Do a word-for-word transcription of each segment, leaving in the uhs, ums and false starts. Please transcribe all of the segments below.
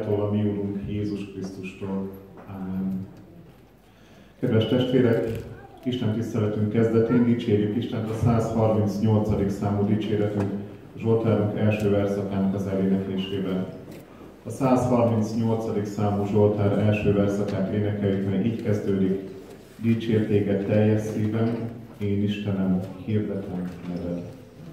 Atyától, a mi Úrunk Jézus Krisztustól. Ámen. Kedves testvérek, Isten tiszteletünk kezdetén dicsérjük Istent a száz harmincnyolcadik számú dicséretünk Zsoltárunk első verszakának az eléneklésében. A száz harmincnyolcadik számú Zsoltár első verszakát énekeljük, mely így kezdődik: Dicsér téged teljes szívem, én Istenem, hirdetem neved.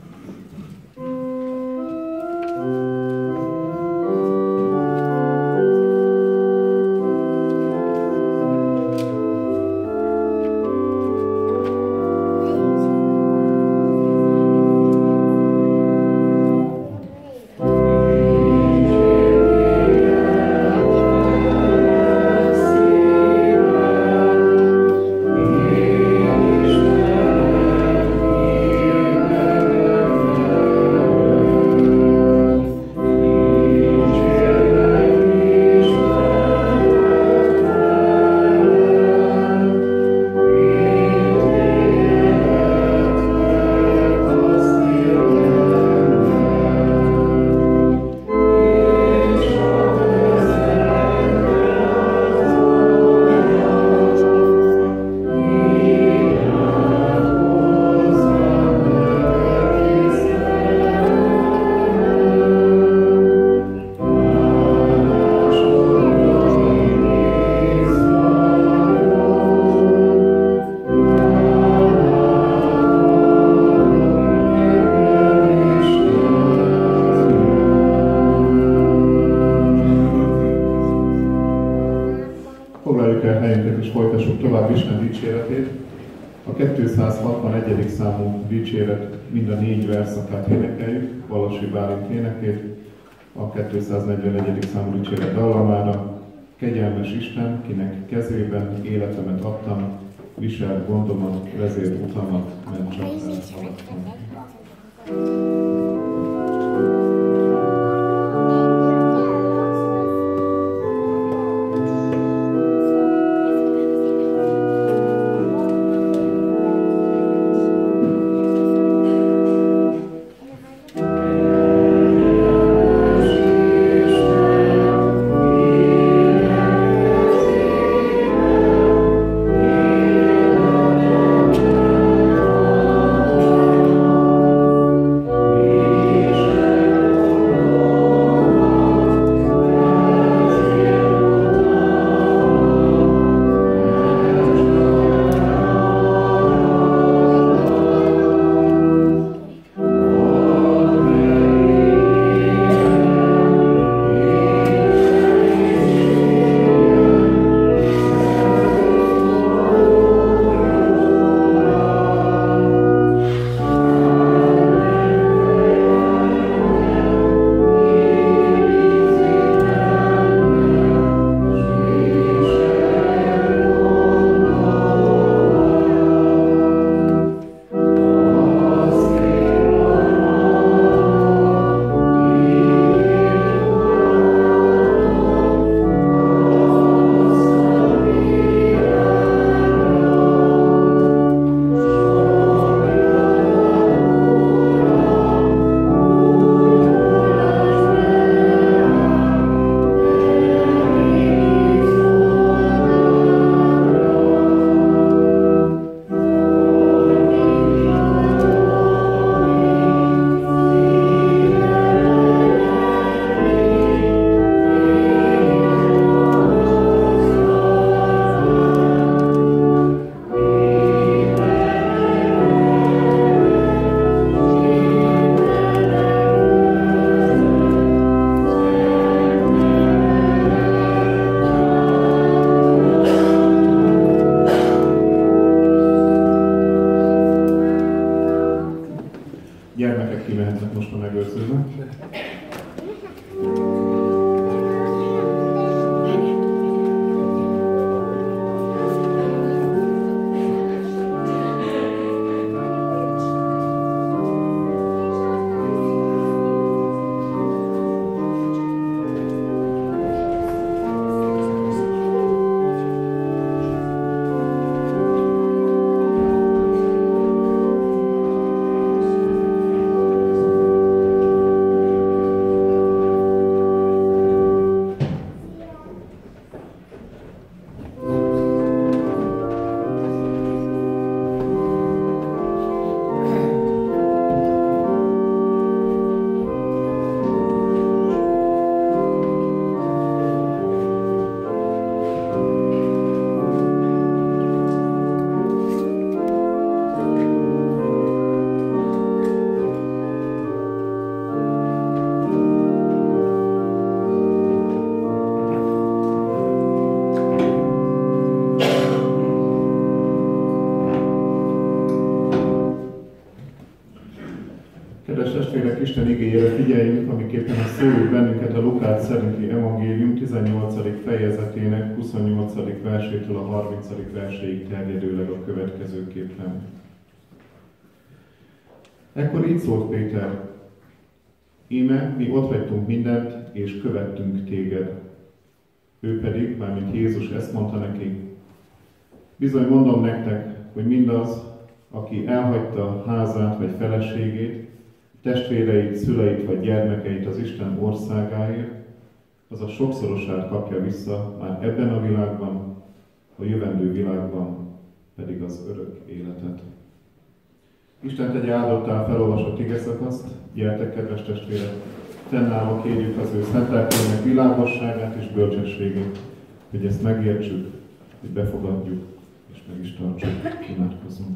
A kétszázhatvanegyedik számú dicséret mind a négy verszakát énekeljük, Valasi Bálint énekét, a kétszáznegyvenegyedik számú dicséret dallamára. Kegyelmes Isten, kinek kezében életemet adtam, visel gondomat, vezér utamat, mert csak elszaladtam. Yeah. igéjére figyeljünk, amiképpen a szólít bennünket a Lukács szerinti evangélium tizennyolcadik fejezetének huszonnyolcadik versétől a harmincadik verséig terjedőleg a következőképpen. Ekkor így szólt Péter: íme, mi otthagytunk mindent, és követtünk téged. Ő pedig, mármint Jézus ezt mondta neki: bizony mondom nektek, hogy mindaz, aki elhagyta házát vagy feleségét, testvéreit, szüleit vagy gyermekeit az Isten országáért, az a sokszorosát kapja vissza már ebben a világban, a jövendő világban pedig az örök életet. Isten tegye áldottá felolvasott igeszakaszt, gyertek, kedves testvérek, fennállva kérjük az ő szent lelkének világosságát és bölcsességét, hogy ezt megértsük, hogy befogadjuk és meg is tartsuk. Imádkozzunk.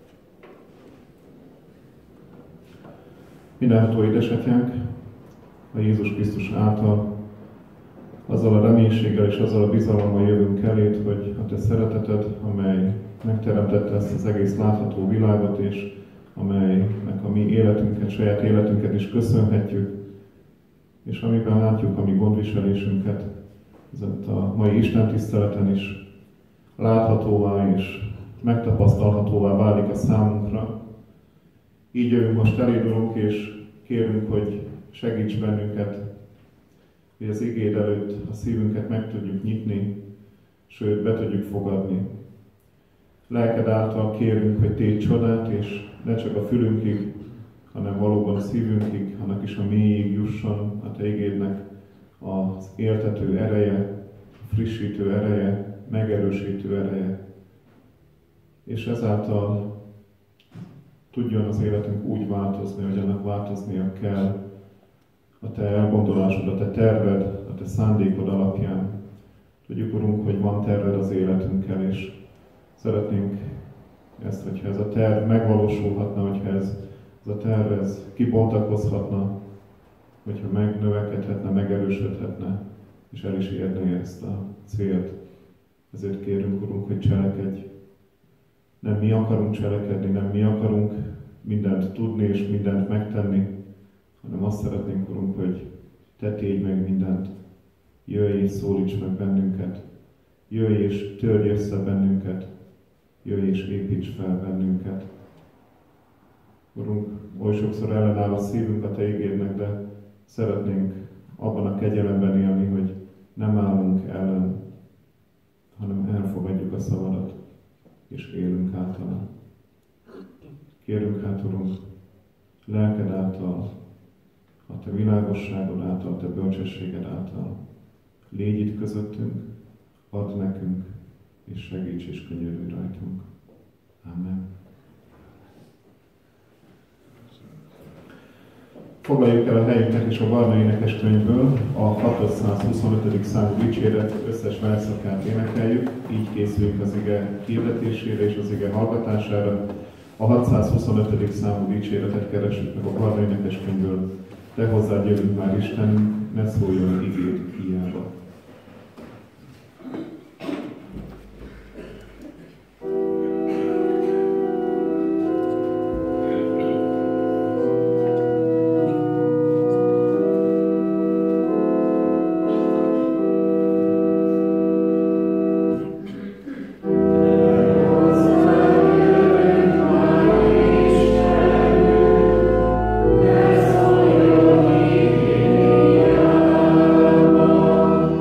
Mindenható édesatyánk, a Jézus Krisztus által, azzal a reménységgel és azzal a bizalommal jövünk eléd, hogy a te szereteted, amely megteremtette ezt az egész látható világot, és amelynek a mi életünket, saját életünket is köszönhetjük, és amiben látjuk a mi gondviselésünket, ezért a mai Isten tiszteleten is láthatóvá és megtapasztalhatóvá válik a számunkra. Így jövünk most eléd, Urunk, és kérünk, hogy segíts bennünket, hogy az igéd előtt a szívünket meg tudjuk nyitni, sőt, be tudjuk fogadni. Lelked által kérünk, hogy tégy csodát, és ne csak a fülünkig, hanem valóban a szívünkig, annak is a mélyig jusson a te igédnek az éltető ereje, frissítő ereje, megerősítő ereje. És ezáltal tudjon az életünk úgy változni, hogy annak változnia kell a te elgondolásod, a te terved, a te szándékod alapján. Tudjuk, Urunk, hogy van terved az életünkkel, és szeretnénk ezt, hogyha ez a terv megvalósulhatna, hogyha ez, ez a terv ez kibontakozhatna, hogyha megnövekedhetne, megerősödhetne, és el is érné ezt a célt. Ezért kérünk, Urunk, hogy cselekedj. Nem mi akarunk cselekedni, nem mi akarunk mindent tudni és mindent megtenni, hanem azt szeretnénk, Urunk, hogy te tégy meg mindent. Jöjj és szólíts meg bennünket. Jöjj és törj össze bennünket. Jöjj és építs fel bennünket. Urunk, oly sokszor ellenáll a szívünk a te ígédnek, de szeretnénk abban a kegyelemben élni, hogy nem állunk ellen, hanem elfogadjuk a szavadat, és élünk általa. Kérünk hát, Urunk, lelked által, a te világosságod által, a te bölcsességed által, légy itt közöttünk, add nekünk, és segíts és könyörülj rajtunk. Amen. Foglaljuk el a helyünket és a Barna énekes könyvből a hatszázhuszonötödik számú dicséret összes verszakát énekeljük, így készülünk az ige hirdetésére és az ige hallgatására. A hatszázhuszonötödik számú dicséretet keressük meg a Barna énekes könyvből. Te hozzád jövünk már, Istenünk, ne szóljon igéd hiába. Yes,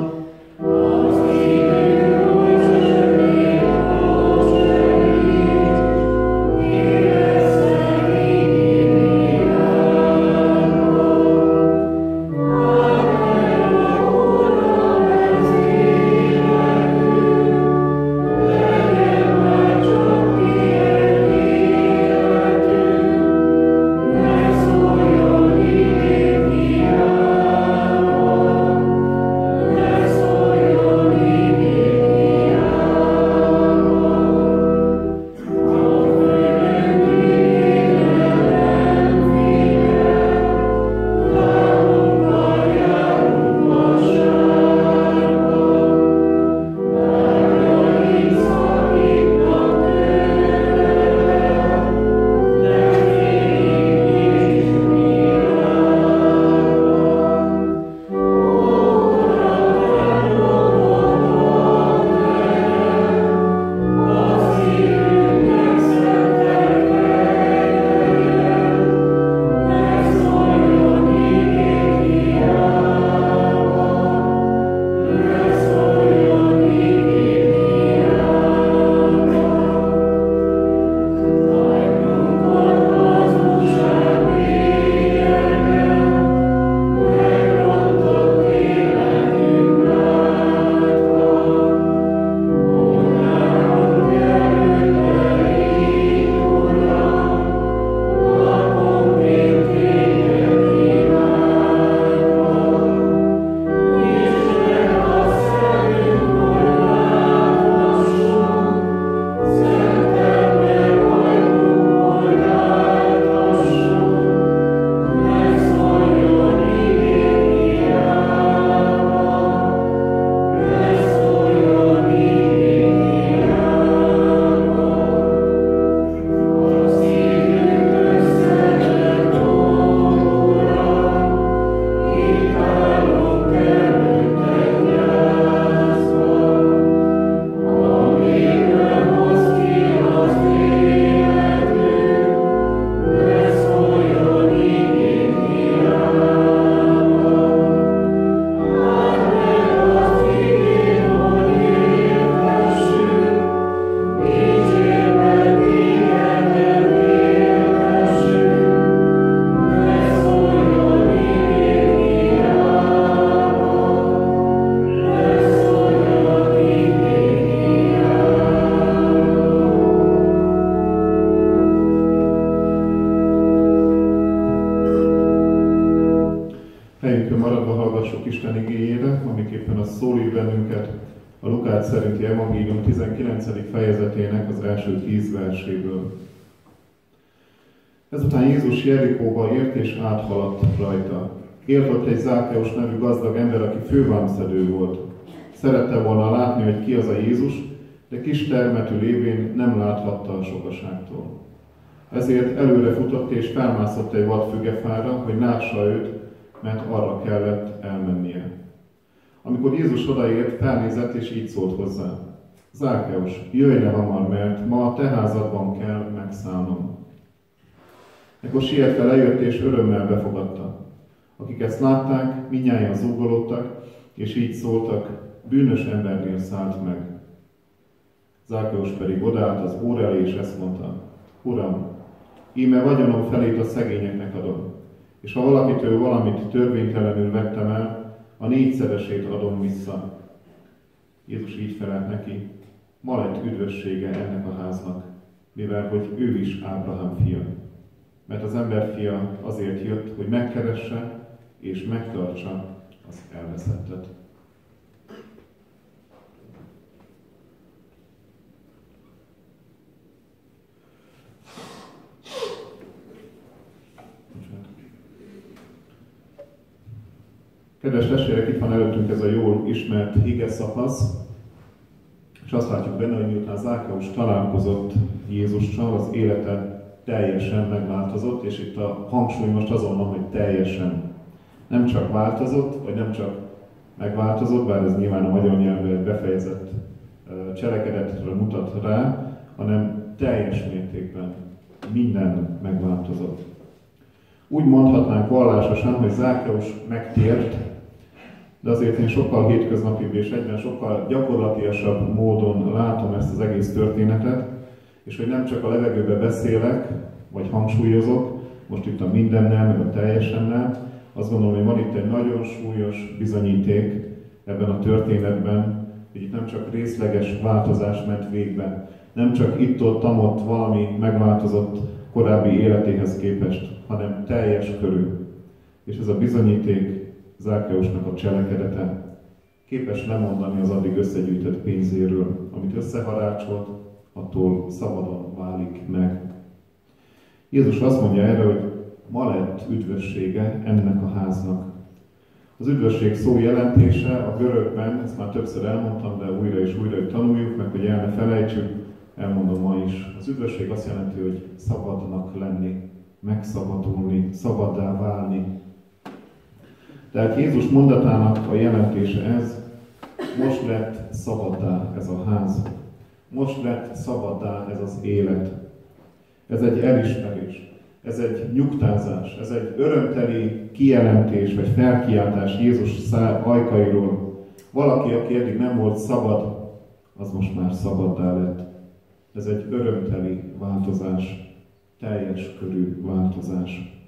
tulajdonképpen az szólít bennünket a Lukács szerinti evangélium tizenkilencedik fejezetének az első tíz verséből. Ezután Jézus Jerikóba ért és áthaladt rajta. Élt ott egy Zákeus nevű gazdag ember, aki fővámszedő volt. Szerette volna látni, hogy ki az a Jézus, de kis termetű lévén nem láthatta a sokaságtól. Ezért előre futott és felmászott egy vadfügefára, hogy lássa őt, mert arra kellett elmennie. Amikor Jézus odaért, felnézett és így szólt hozzá: Zákeus, jöjj le hamar, mert ma a te házadban kell megszállnom. Ekkor sietve lejött és örömmel befogadta. Akik ezt látták, mindnyájan zúgolódtak, és így szóltak: bűnös embernél szállt meg. Zákeus pedig odállt az óra elé, és ezt mondta: Uram, íme vagyonom felét a szegényeknek adom, és ha valakitől valamit törvénytelenül vettem el, a négyszeresét adom vissza. Jézus így felelt neki: ma lett üdvössége ennek a háznak, mivel hogy ő is Ábrahám fia. Mert az emberfia azért jött, hogy megkeresse és megtartsa az elveszettet. Kedves testvérek, itt van előttünk ez a jól ismert ige szakasz, és azt látjuk benne, hogy miután Zákeus találkozott Jézussal, az élete teljesen megváltozott, és itt a hangsúly most azon van, hogy teljesen. Nem csak változott, vagy nem csak megváltozott, bár ez nyilván a magyar nyelvben egy befejezett cselekedetre mutat rá, hanem teljes mértékben minden megváltozott. Úgy mondhatnánk vallásosan, hogy Zákeus megtért, de azért én sokkal hétköznapibb és egyben sokkal gyakorlatiasabb módon látom ezt az egész történetet, és hogy nem csak a levegőbe beszélek, vagy hangsúlyozok, most itt a mindennel, meg a teljessennel, azt gondolom, hogy van itt egy nagyon súlyos bizonyíték ebben a történetben, hogy itt nem csak részleges változás ment végbe, nem csak itt-ott-ott valami megváltozott korábbi életéhez képest, hanem teljes körű. És ez a bizonyíték Zákeusnak a cselekedete képes lemondani az addig összegyűjtött pénzéről, amit összeharácsolt, attól szabadon válik meg. Jézus azt mondja erre, hogy ma lett üdvössége ennek a háznak. Az üdvösség szó jelentése a görögben, ezt már többször elmondtam, de újra és újra, hogy tanuljuk meg, hogy el ne felejtsük, elmondom ma is. Az üdvösség azt jelenti, hogy szabadnak lenni, megszabadulni, szabaddá válni. Tehát Jézus mondatának a jelentése ez: most lett szabaddá ez a ház. Most lett szabaddá ez az élet. Ez egy elismerés, ez egy nyugtázás, ez egy örömteli kijelentés vagy felkiáltás Jézus ajkairól. Valaki, aki eddig nem volt szabad, az most már szabaddá lett. Ez egy örömteli változás, teljes körű változás.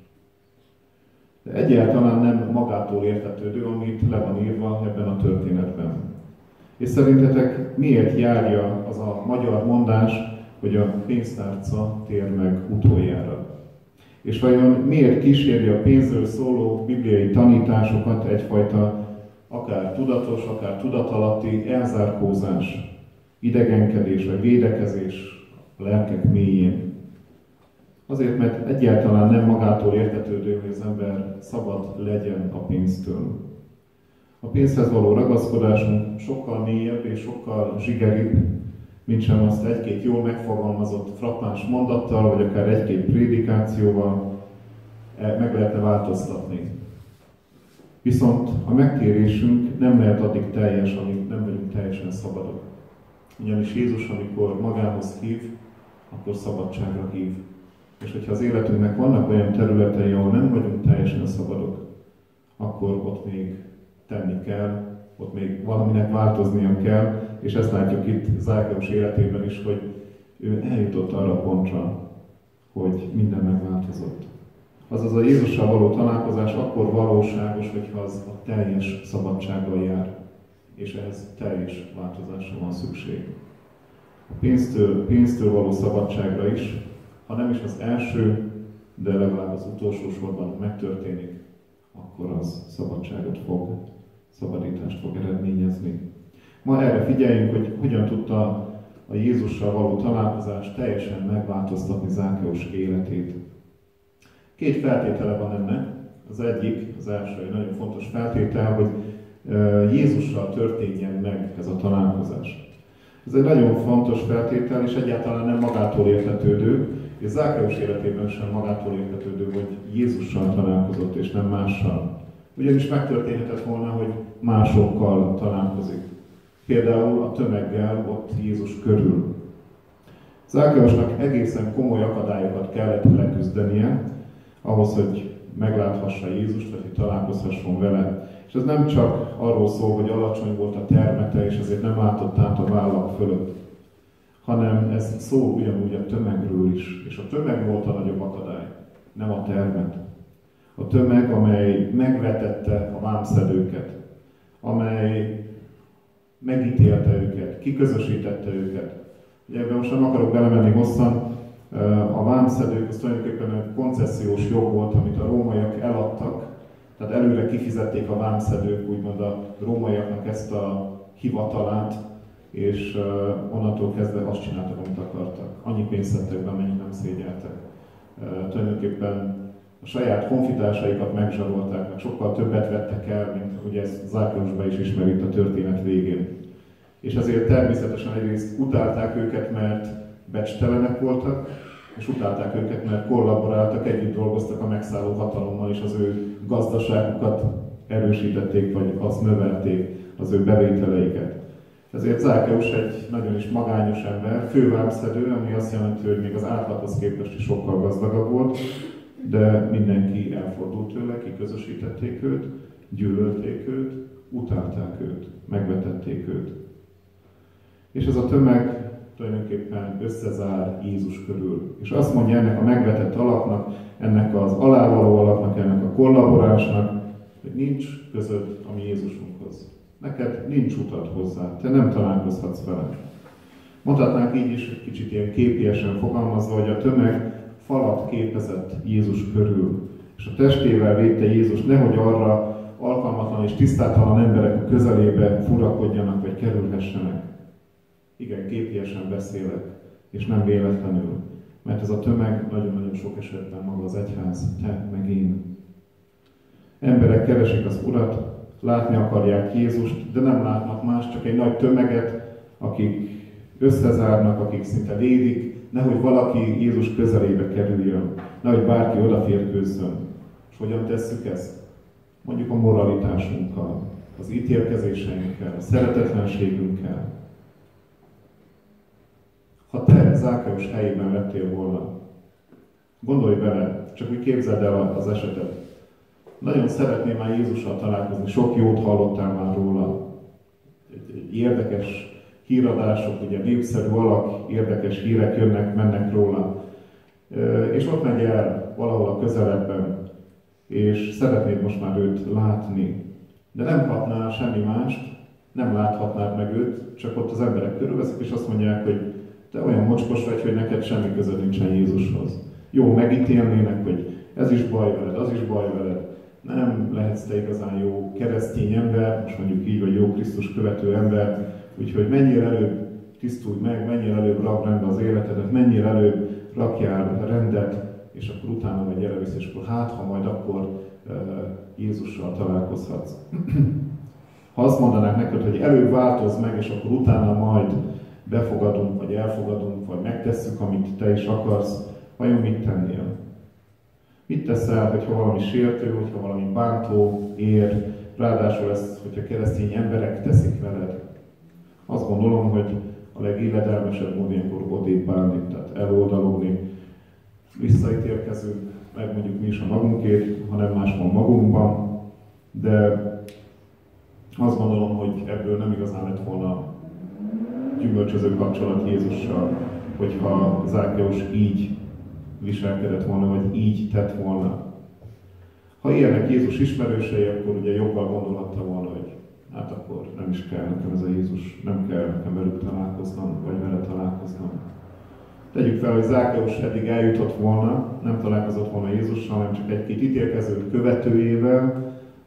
De egyáltalán nem magától értetődő, amit le van írva ebben a történetben. És szerintetek miért járja az a magyar mondás, hogy a pénztárca tér meg utoljára? És vajon miért kíséri a pénzről szóló bibliai tanításokat egyfajta akár tudatos, akár tudatalatti elzárkózás, idegenkedés vagy védekezés a lelkek mélyén? Azért, mert egyáltalán nem magától értetődő, hogy az ember szabad legyen a pénztől. A pénzhez való ragaszkodásunk sokkal mélyebb és sokkal zsigeribb, mint sem azt egy-két jól megfogalmazott frappáns mondattal, vagy akár egy-két prédikációval meg lehetne változtatni. Viszont a megtérésünk nem lehet addig teljes, amíg nem vagyunk teljesen szabadok. Ugyanis Jézus, amikor magához hív, akkor szabadságra hív. És hogyha az életünknek vannak olyan területei, ahol nem vagyunk teljesen szabadok, akkor ott még tenni kell, ott még valaminek változnia kell, és ezt látjuk itt Zákeus életében is, hogy ő eljutott arra a pontra, hogy minden megváltozott. Azaz a Jézussal való találkozás akkor valóságos, hogyha az a teljes szabadsággal jár, és ehhez teljes változásra van szükség. A pénztől, pénztől való szabadságra is, ha nem is az első, de legalább az utolsó sorban megtörténik, akkor az szabadságot fog szabadítást fog eredményezni. Ma erre figyeljünk, hogy hogyan tudta a Jézussal való találkozás teljesen megváltoztatni Zákeus életét. Két feltétele van ennek. Az egyik, az első, egy nagyon fontos feltétel, hogy Jézussal történjen meg ez a találkozás. Ez egy nagyon fontos feltétel, és egyáltalán nem magától értetődő, és Zákeus életében sem magától értetődő, hogy Jézussal találkozott, és nem mással. Ugyanis megtörténhetett volna, hogy másokkal találkozik. Például a tömeggel ott Jézus körül. Zákeusnak egészen komoly akadályokat kellett leküzdenie, ahhoz, hogy megláthassa Jézust, vagy hogy találkozhasson vele. És ez nem csak arról szól, hogy alacsony volt a termete, és ezért nem látott át a vállak fölött, hanem ez szól ugyanúgy a tömegről is. És a tömeg volt a nagyobb akadály, nem a termet. A tömeg, amely megvetette a vámszedőket, amely megítélte őket, kiközösítette őket. Ugye ebben most nem akarok belemenni hosszan, a vámszedők az tulajdonképpen egy koncesziós jog volt, amit a rómaiak eladtak, tehát előre kifizették a vámszedők úgymond a rómaiaknak ezt a hivatalát, és onnantól kezdve azt csináltak, amit akartak. Annyi pénzt szedtek be, amennyit nem szégyeltek. Tulajdonképpen a saját honfitársaikat megzsarolták, meg sokkal többet vettek el, mint ugye ez Zákeusban is ismerít a történet végén. És ezért természetesen egyrészt utálták őket, mert becstelenek voltak, és utálták őket, mert kollaboráltak, együtt dolgoztak a megszálló hatalommal, és az ő gazdaságukat erősítették, vagy azt növelték, az ő bevételeiket. Ezért Zákeus egy nagyon is magányos ember, fővámszedő, ami azt jelenti, hogy még az átlaghoz képest is sokkal gazdagabb volt, de mindenki elfordult tőle, kiközösítették őt, gyűlölték őt, utálták őt, megvetették őt. És ez a tömeg tulajdonképpen összezár Jézus körül. És azt mondja ennek a megvetett alaknak, ennek az alávaló alaknak, ennek a kollaborásnak, hogy nincs közöd a mi Jézusunkhoz. Neked nincs utad hozzá, te nem találkozhatsz vele. Mondhatnánk így is, egy kicsit ilyen képiesen fogalmazva, hogy a tömeg falat képezett Jézus körül. És a testével védte Jézus, nehogy arra alkalmatlan és tisztátalan emberek a közelébe furakodjanak vagy kerülhessenek. Igen, képiesen beszélek, és nem véletlenül, mert ez a tömeg nagyon-nagyon sok esetben maga az egyház, te meg én. Emberek keresik az Urat, látni akarják Jézust, de nem látnak más, csak egy nagy tömeget, akik összezárnak, akik szinte védik, nehogy valaki Jézus közelébe kerüljön, nehogy bárki odaférkőzzön. És hogyan tesszük ezt? Mondjuk a moralitásunkkal, az ítélkezéseinkkel, a szeretetlenségünkkel. Ha te Zákeus helyében lettél volna, gondolj bele, csak úgy képzeld el az esetet. Nagyon szeretném már Jézussal találkozni, sok jót hallottál már róla. Egy, egy érdekes híradások, ugye népszerű alak, érdekes hírek jönnek, mennek róla. És ott megy el valahol a közeledben, és szeretnéd most már őt látni. De nem kapnál semmi mást, nem láthatnád meg őt, csak ott az emberek körülveszik, és azt mondják, hogy te olyan mocskos vagy, hogy neked semmi közöd nincsen Jézushoz. Jó, megítélnének, hogy ez is baj veled, az is baj veled. Nem lehetsz te igazán jó keresztény ember, most mondjuk így, vagy jó Krisztus követő ember, úgyhogy mennyire előbb tisztulj meg, mennyire előbb rak rendbe az életedet, mennyire előbb rakjál rendet, és akkor utána vagy gyere vissza, és akkor hát, ha majd akkor uh, Jézussal találkozhatsz. Ha azt mondanák neked, hogy előbb változz meg, és akkor utána majd befogadunk, vagy elfogadunk, vagy megtesszük, amit te is akarsz, vajon mit tennél? Mit teszel, hogyha valami sértő, hogyha valami bántó ér, ráadásul ezt, hogyha keresztény emberek teszik veled? Azt gondolom, hogy a legilledelmesebb mód ilyenkor odébb bánni, tehát eloldalogni, visszaítélkezünk, megmondjuk mi is a magunkért, hanem más van magunkban, de azt gondolom, hogy ebből nem igazán lett volna gyümölcsöző kapcsolat Jézussal, hogyha Zákeus így viselkedett volna, vagy így tett volna. Ha ilyenek Jézus ismerősei, akkor ugye jobban gondolhatta volna, hogy hát akkor nem is kell nekem ez a Jézus, nem kell nekem velük találkoznom, vagy vele találkoznom. Tegyük fel, hogy Zákeus eddig eljutott volna, nem találkozott volna Jézussal, hanem csak egy-két ítélkező követőjével,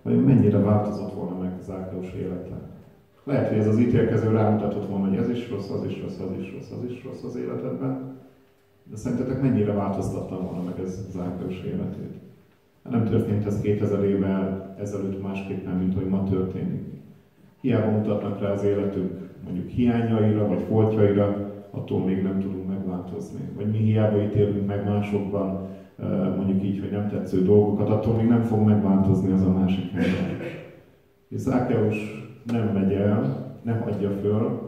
vajon mennyire változott volna meg Zákeus élete. Lehet, hogy ez az ítélkező rámutatott volna, hogy ez is rossz, az is rossz, az is rossz, az is rossz az életedben. De szerintetek mennyire változtatta volna meg ez Zákeus életét? Nem történt ez kétezer évvel ezelőtt másképpen, mint hogy ma történik. Hiába mutatnak rá az életünk mondjuk hiányaira vagy foltjaira, attól még nem tudunk megváltozni. Vagy mi hiába ítélünk meg másokban, mondjuk így, hogy nem tetsző dolgokat, attól még nem fog megváltozni az a másik ember. És Zákeus nem megy el, nem hagyja föl,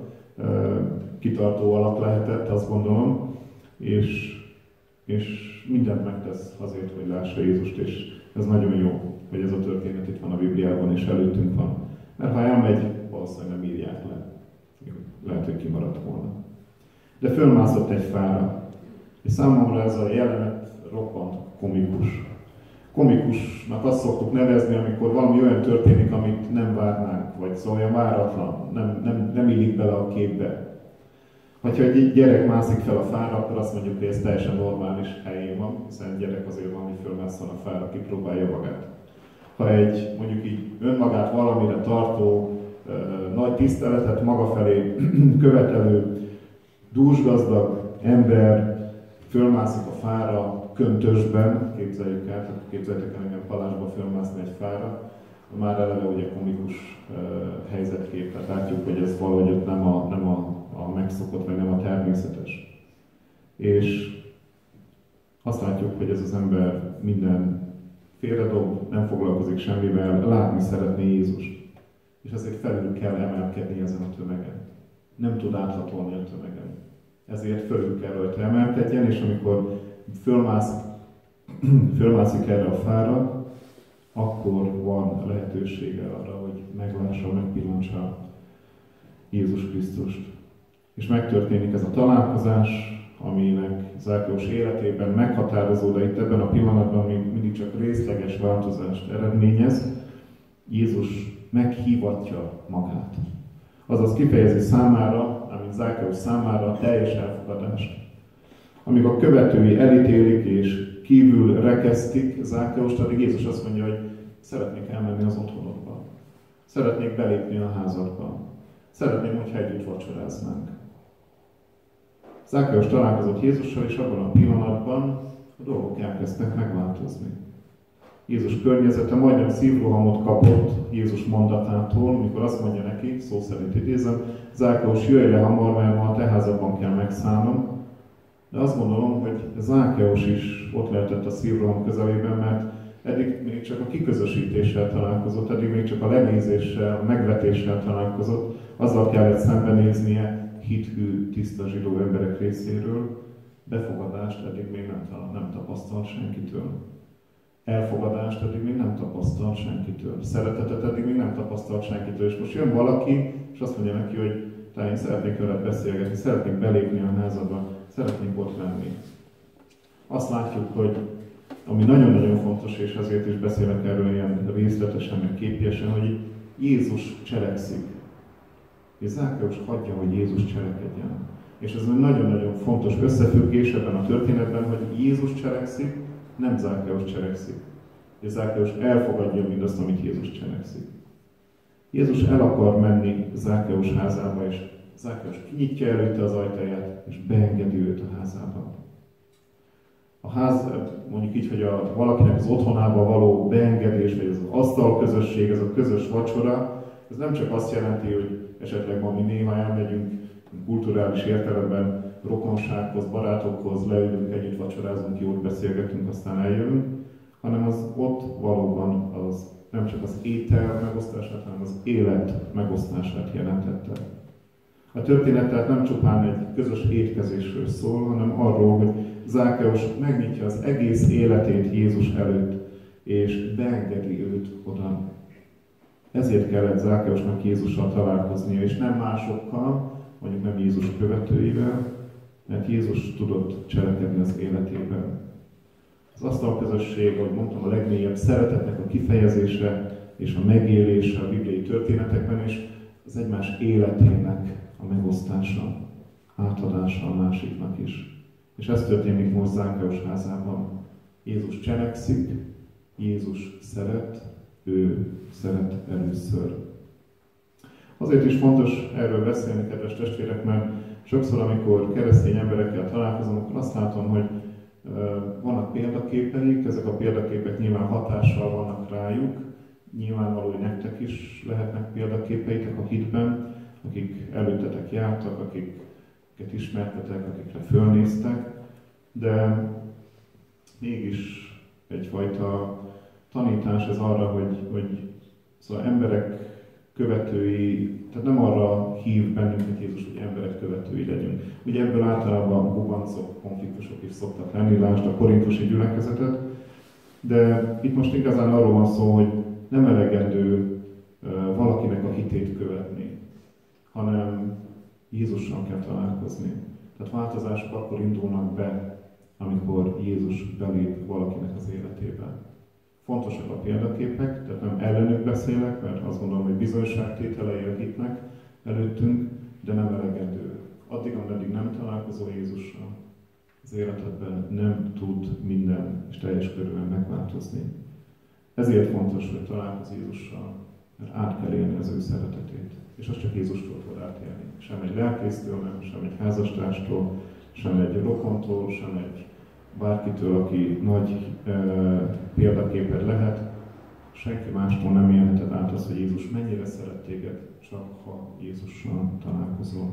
kitartó alak lehetett, azt gondolom, és, és mindent megtesz azért, hogy lássa Jézust, és ez nagyon jó, hogy ez a történet itt van a Bibliában, és előttünk van. Mert ha elmegy, valószínűleg nem írják le. Lehet, hogy kimaradt volna. De fölmászott egy fára, és számomra ez a jelenet roppant komikus. Komikusnak azt szoktuk nevezni, amikor valami olyan történik, amit nem várnánk, vagy szóval olyan váratlan, nem, nem, nem illik bele a képbe. Ha egy gyerek mászik fel a fára, akkor azt mondjuk, hogy ez teljesen normális helyén van, hiszen gyerek azért van, hogy fölmászol a fára, kipróbálja magát. Ha egy mondjuk így önmagát valamire tartó, nagy tiszteletet maga felé követelő, dúsgazdag ember fölmászik a fára köntösben, képzeljük el, tehát képzeljétek el engem Palásba fölmászni egy fára, már eleve ugye komikus uh, helyzetkép, tehát látjuk, hogy ez valahogy nem a, nem a, a megszokott, vagy nem a természetes. És azt látjuk, hogy ez az ember minden félredob, nem foglalkozik semmivel, látni szeretné Jézust. És ezért felül kell emelkedni ezen a tömegen. Nem tud áthatolni a tömegen. Ezért fölül kell rajta emelkedjen, és amikor fölmászik, fölmászik erre a fára, akkor van lehetősége arra, hogy meglássa, megpillantsa Jézus Krisztust. És megtörténik ez a találkozás, aminek Zákeus életében meghatározó, de itt ebben a pillanatban még mindig csak részleges változást eredményez. Jézus meghívatja magát. Azaz kifejezi számára, amint Zákeus számára a teljes elfogadást. Amíg a követői elítélik és kívül rekesztik Zákeust, addig Jézus azt mondja, hogy szeretnék elmenni az otthonodba. Szeretnék belépni a házadba. Szeretném, hogyha együtt vacsoráznánk. Zákeus találkozott Jézussal, és abban a pillanatban a dolgok elkezdtek megváltozni. Jézus környezete majdnem szívrohamot kapott Jézus mondatától, mikor azt mondja neki, szó szerint idézem, Zákeus, jöjj le hamar, mert ma a te házadban kell megszállnom. De azt gondolom, hogy Zákeus is ott lehetett a szívroham közelében, mert eddig még csak a kiközösítéssel találkozott, eddig még csak a lenézéssel, a megvetéssel találkozott, azzal kellett szembenéznie hithű, tiszta zsidó emberek részéről, befogadást eddig még nem, nem tapasztalt senkitől. Elfogadást eddig még nem tapasztalt senkitől. Szeretetet eddig még nem tapasztalt senkitől. És most jön valaki, és azt mondja neki, hogy te, én szeretnék veled beszélgetni, szeretnék belépni a házadba, szeretnék ott lenni. Azt látjuk, hogy ami nagyon-nagyon fontos, és ezért is beszélek erről ilyen részletesen, meg képiesen, hogy Jézus cselekszik. És Zákeus hagyja, hogy Jézus cselekedjen. És ez egy nagyon-nagyon fontos összefüggés ebben a történetben, hogy Jézus cselekszik, nem Zákeus cselekszik. És Zákeus elfogadja mindazt, amit Jézus cselekszik. Jézus el akar menni Zákeus házába, és Zákeus kinyitja előtte az ajtaját, és beengedi őt a házába. A ház, mondjuk így, hogy a, valakinek az otthonába való beengedés, vagy az asztal közösség, ez a közös vacsora, ez nem csak azt jelenti, hogy esetleg ma mi néha elmegyünk kulturális értelemben rokonsághoz, barátokhoz, leülünk, együtt vacsorázunk, jót beszélgetünk, aztán eljövünk, hanem az ott valóban az nem csak az étel megosztását, hanem az élet megosztását jelentette. A történet tehát nem csupán egy közös étkezésről szól, hanem arról, hogy Zákeus megnyitja az egész életét Jézus előtt, és beengedi őt oda. Ezért kellett Zákeusnak Jézussal találkoznia, és nem másokkal, mondjuk nem Jézus követőivel, mert Jézus tudott cselekedni az életében. Az asztalközösség, ahogy mondtam, a legmélyebb szeretetnek a kifejezése és a megélése a bibliai történetekben, és az egymás életének a megosztása, átadása a másiknak is. És ez történik most Zákeus házában. Jézus cselekszik, Jézus szeret, ő szeret először. Azért is fontos erről beszélni, kedves testvérek, mert sokszor, amikor keresztény emberekkel találkozom, akkor azt látom, hogy vannak példaképeik, ezek a példaképek nyilván hatással vannak rájuk, nyilvánvaló, hogy nektek is lehetnek példaképeitek a hitben, akik előttetek jártak, akiket ismertetek, akikre fölnéztek, de mégis egyfajta tanítás ez arra, hogy, hogy szóval emberek követői, tehát nem arra hív bennünket Jézus, hogy emberek követői legyünk. Ugye ebből általában gubancok, konfliktusok is szoktak lenni, lásd a korintusi gyülekezetet, de itt most igazán arról van szó, hogy nem elegendő valakinek a hitét követni, hanem Jézussal kell találkozni. Tehát változások akkor indulnak be, amikor Jézus belép valakinek az életébe. Fontosak a példaképek, tehát nem ellenük beszélek, mert azt gondolom, hogy bizonyságtételei a hitnek előttünk, de nem elegendő. Addig, ameddig nem találkozol Jézussal, az életedben nem tud minden és teljes körülön megváltozni. Ezért fontos, hogy találkozz Jézussal, mert át kell élni az ő szeretetét. És azt csak Jézustól tud átélni. Sem egy lelkésztől, nem, sem egy házastárstól, sem egy rokontól, sem egy bárkitől, aki nagy e, példaképed lehet. Senki mástól nem élheted át azt, hogy Jézus mennyire szeret téged, csak ha Jézussal találkozol.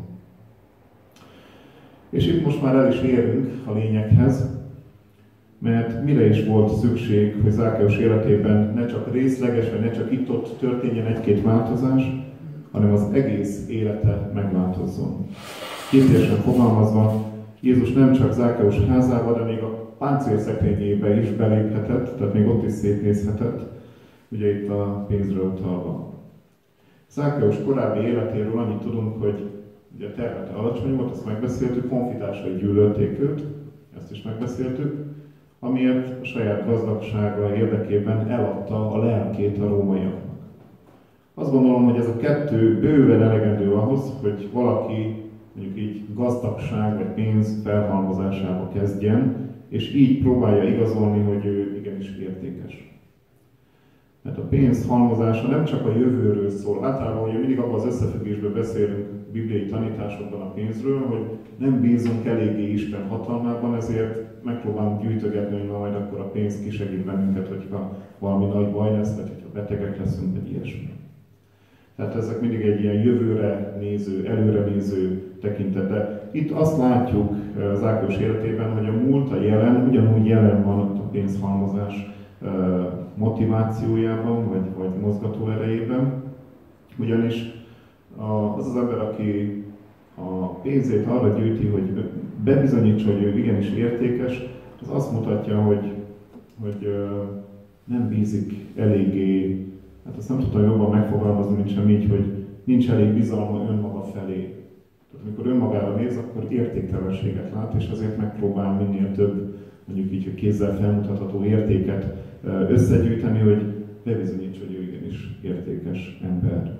És itt most már el is érünk a lényeghez, mert mire is volt szükség, hogy Zákeus életében ne csak részleges, vagy ne csak itt-ott történjen egy-két változás, hanem az egész élete megváltozzon. Kétségesen fogalmazva, Jézus nem csak Zákeus házába, de még a páncélszekrényébe is beléphetett, tehát még ott is szétnézhetett, ugye itt a pénzről utalva. Zákeus korábbi életéről annyit tudunk, hogy ugye a termete alacsony volt, azt megbeszéltük, honfitársai gyűlölték őt, ezt is megbeszéltük, amiért a saját gazdagsága érdekében eladta a lelkét a rómaiaknak. Azt gondolom, hogy ez a kettő bőven elegendő ahhoz, hogy valaki mondjuk így gazdagság vagy pénz felhalmozásába kezdjen, és így próbálja igazolni, hogy ő igenis értékes. Mert a pénz halmozása nem csak a jövőről szól. Általában ugye mindig abban az összefüggésben beszélünk bibliai tanításokban a pénzről, hogy nem bízunk eléggé Isten hatalmában, ezért megpróbálunk gyűjtögetni, hogy majd akkor a pénz kisegít bennünket, hogyha valami nagy baj lesz, vagy hogyha betegek leszünk, vagy ilyesmi. Tehát ezek mindig egy ilyen jövőre néző, előre néző tekintet. De itt azt látjuk Zákeus életében, hogy a múlt, a jelen ugyanúgy jelen van a pénzhalmozás motivációjában, vagy, vagy mozgató erejében. Ugyanis az az ember, aki a pénzét arra gyűjti, hogy bebizonyítsa, hogy ő igenis értékes, az azt mutatja, hogy, hogy nem bízik eléggé, hát azt nem tudtam jobban megfogalmazni, mint sem így, hogy nincs elég bizalma önmaga felé. Tehát amikor önmagára néz, akkor értéktelenséget lát, és ezért megpróbál minél több, mondjuk így, hogy kézzel felmutatható értéket összegyűjteni, hogy bebizonyítsa, hogy ő igenis értékes ember.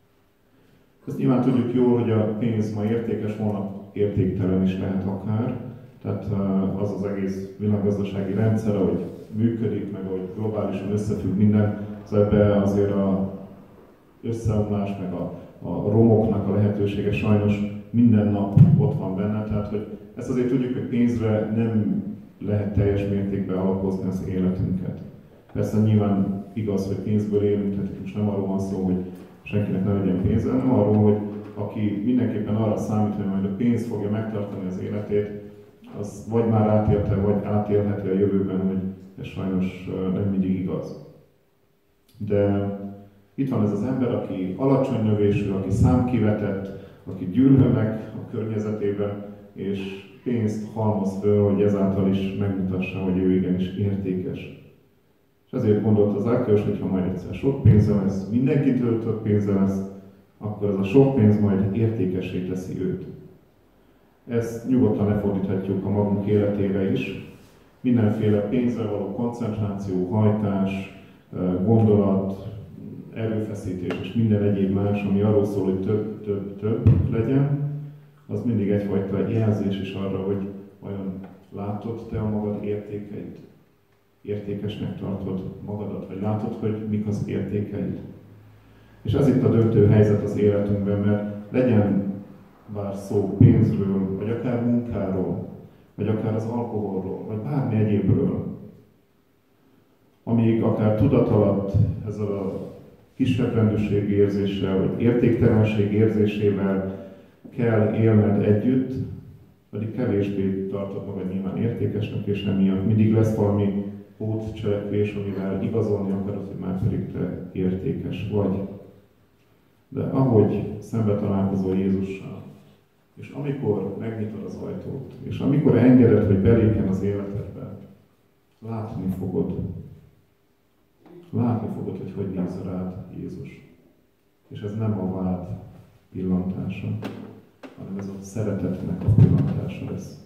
Ezt nyilván tudjuk jól, hogy a pénz ma értékes, holnap értéktelen is lehet akár. Tehát az az egész világgazdasági rendszer, ahogy működik, meg ahogy globálisan összefügg minden, az ebben azért a összeomlás, meg a, a romoknak a lehetősége sajnos minden nap ott van benne. Tehát, hogy ezt azért tudjuk, hogy pénzre nem lehet teljes mértékben alapozni az életünket. Persze nyilván igaz, hogy pénzből élünk, tehát most nem arról van szó, hogy senkinek ne legyen pénze, hanem arról, hogy aki mindenképpen arra számít, hogy majd a pénz fogja megtartani az életét, az vagy már átélte, vagy átélheti a jövőben, hogy ez sajnos nem mindig igaz. De itt van ez az ember, aki alacsony növésű, aki számkivetett, aki gyűlölnek a környezetében, és pénzt halmoz föl, hogy ezáltal is megmutassa, hogy ő igenis értékes. És ezért gondolta Zákeus, hogy ha majd egyszer sok pénze lesz, mindenkitől több pénze lesz, akkor ez a sok pénz majd értékessé teszi őt. Ezt nyugodtan lefordíthatjuk a magunk életére is. Mindenféle pénzre való koncentráció, hajtás, gondolat, erőfeszítés és minden egyéb más, ami arról szól, hogy több, több, több legyen, az mindig egyfajta jelzés is arra, hogy vajon látod te a magad értékeit. értékesnek tartod magadat, vagy látod, hogy mik az értékeid. És ez itt a döntő helyzet az életünkben, mert legyen bár szó pénzről, vagy akár munkáról, vagy akár az alkoholról, vagy bármi egyébről, amíg akár tudat alatt ezzel a kisebbrendűségi érzéssel, vagy értéktelenség érzésével kell élned együtt, pedig kevésbé tartod magad nyilván értékesnek, és emiatt mindig lesz valami pótcselekvés, amivel igazolni akarod, hogy már pedig te értékes vagy. De ahogy szembe találkozol Jézussal, és amikor megnyitod az ajtót, és amikor engeded, hogy belépjen az életedbe, látni fogod. Látni fogod, hogy hogy néz rád Jézus. És ez nem a vád pillantása, hanem ez a szeretetnek a pillantása lesz.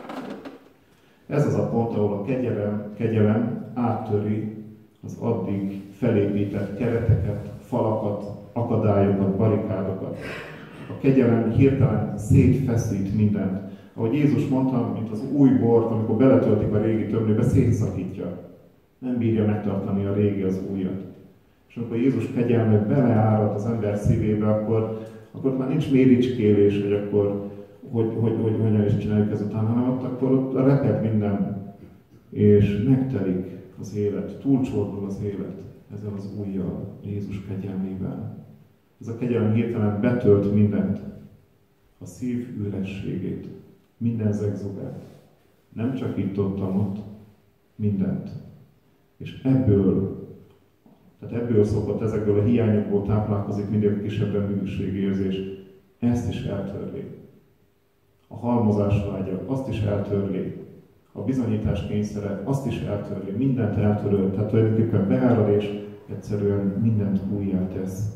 Ez az a pont, ahol a kegyelem, kegyelem áttöri az addig felépített kereteket, falakat, akadályokat, barikádokat. A kegyelem hirtelen szétfeszít mindent. Ahogy Jézus mondta, mint az új bort, amikor beletöltik a régi tömlőbe, szétszakítja. Nem bírja megtartani a régi az újat. És amikor Jézus kegyelme beleárad az ember szívébe, akkor, akkor már nincs méricskélés, hogy akkor hogy, hogy, hogy hogyan is csináljuk ezután, hanem ott akkor ott reped minden, és megtelik az élet, túlcsordul az élet ezzel az újjal, Jézus kegyelmével. Ez a kegyelem hirtelen betölt mindent, a szív ürességét, minden zegzugát. Nem csak itt ott, ott, mindent. És ebből, tehát ebből szokott, ezekből a hiányokból táplálkozik mindig a kisebb rendűségérzés. Ezt is eltörli. A halmozás vágya, azt is eltörli. A bizonyítás kényszere, azt is eltörli. Mindent eltöröl, tehát tulajdonképpen beárad és egyszerűen mindent újjá tesz.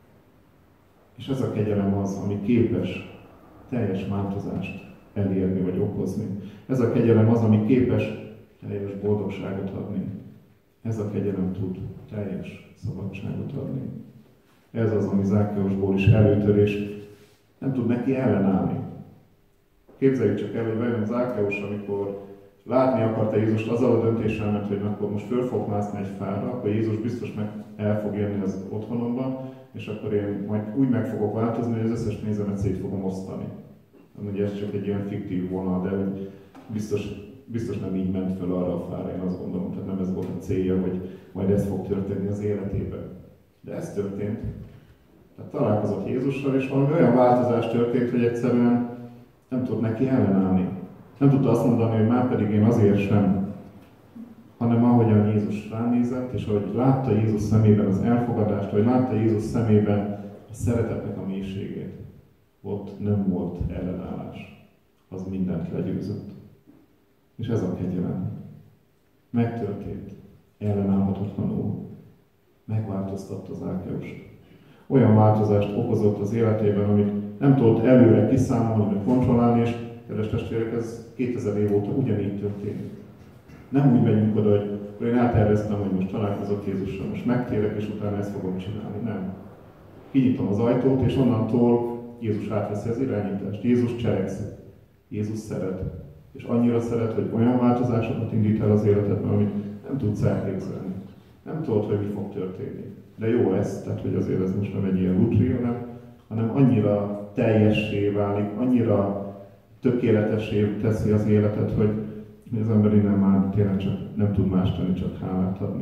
És ez a kegyelem az, ami képes teljes változást elérni vagy okozni. Ez a kegyelem az, ami képes teljes boldogságot adni. Ez a kegyelem tud teljes szabadságot adni. Ez az, ami Zákkeusból is előtör, és nem tud neki ellenállni. Képzeljük csak el, hogy vajon Zákkeus, amikor látni akarta Jézust, azzal a döntéssel ment, hogy akkor most föl fog mászni egy fára, akkor Jézus biztos meg el fog jönni az otthonomban, és akkor én majd úgy meg fogok változni, hogy az összes pénzemet szét fogom osztani. Ugye ez csak egy ilyen fiktív vonal, de biztos, biztos nem így ment fel arra a fára, én azt gondolom, tehát nem ez volt a célja, hogy majd ez fog történni az életében. De ez történt. Tehát találkozott Jézussal, és valami olyan változás történt, hogy egyszerűen nem tud neki ellenállni. Nem tudta azt mondani, hogy már pedig én azért sem, hanem ahogyan Jézus ránézett, és ahogy látta Jézus szemében az elfogadást, vagy látta Jézus szemében a szeretetnek a mélységét, ott nem volt ellenállás. Az mindent legyőzött. És ez a kegyelem. Megtörtént, ellenállhatatlanul. Megváltoztatta Zákkeust. Olyan változást okozott az életében, amit nem tudott előre kiszámolni, vagy kontrollálni, és kedves testvérek, ez kétezer év óta ugyanígy történik. Nem úgy megyünk oda, hogy én elterveztem, hogy most találkozok Jézussal, most megtérek, és utána ezt fogom csinálni. Nem. Kinyitom az ajtót, és onnantól Jézus átveszi az irányítást. Jézus cselekszik. Jézus szeret. És annyira szeret, hogy olyan változásokat indít el az életedben, amit nem tudsz elképzelni. Nem tudod, hogy mi fog történni. De jó ez, tehát hogy azért ez most nem egy ilyen lutri, hanem, hanem annyira teljessé válik, annyira tökéletessé teszi az életet, hogy az ember innen már tényleg csak nem tud más tenni, csak hálát adni.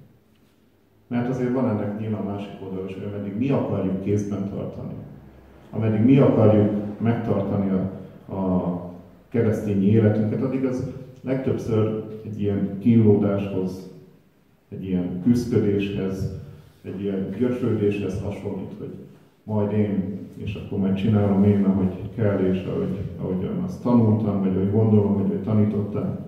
Mert azért van ennek nyilván másik oldal is, hogy ameddig mi akarjuk kézben tartani, ameddig mi akarjuk megtartani a, a keresztény életünket, addig az legtöbbször egy ilyen kínlódáshoz, egy ilyen küszködéshez, egy ilyen gyötrődéshez hasonlít, hogy majd én, és akkor majd csinálom én, ahogy kell, és ahogy, ahogyan azt tanultam, vagy ahogy gondolom, vagy ahogy tanítottam.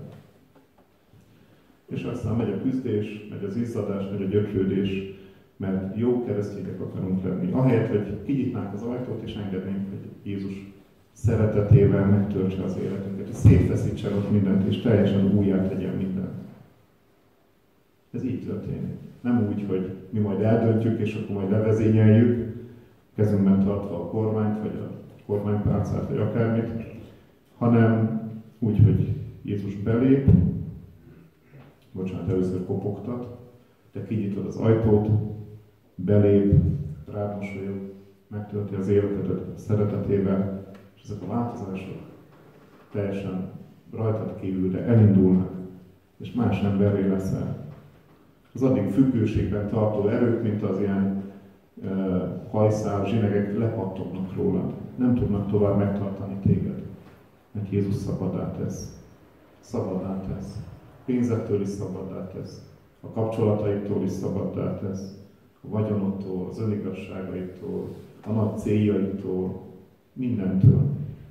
És aztán megy a küzdés, megy az izzadás, megy a gyötrődés, mert jó keresztények akarunk lenni. Ahelyett, hogy kinyitnánk az ajtót, és engednénk, hogy Jézus szeretetével megtöltse az életünket, hogy szétfeszítsen ott mindent, és teljesen újjá tegyen mindent. Ez így történik. Nem úgy, hogy mi majd eldöntjük, és akkor majd levezényeljük, kezünkben tartva a kormányt, vagy a kormánypálcát, vagy akármit, hanem úgy, hogy Jézus belép, bocsánat, először kopogtat, te kinyitod az ajtót, belép, rád mosolyog, megtölti az életedet a szeretetével, és ezek a változások teljesen rajtad kívül, de elindulnak, és más emberré leszel. Az addig függőségben tartó erők, mint az ilyen e, hajszál, zsinegek lepattognak rólad. Nem tudnak tovább megtartani téged, mert Jézus szabaddá tesz. Szabaddá tesz. Pénzettől is szabaddá tesz. A kapcsolataiktól is szabaddá tesz. A vagyonodtól, az önigazságaiktól, a nagy céljaiktól, mindentől.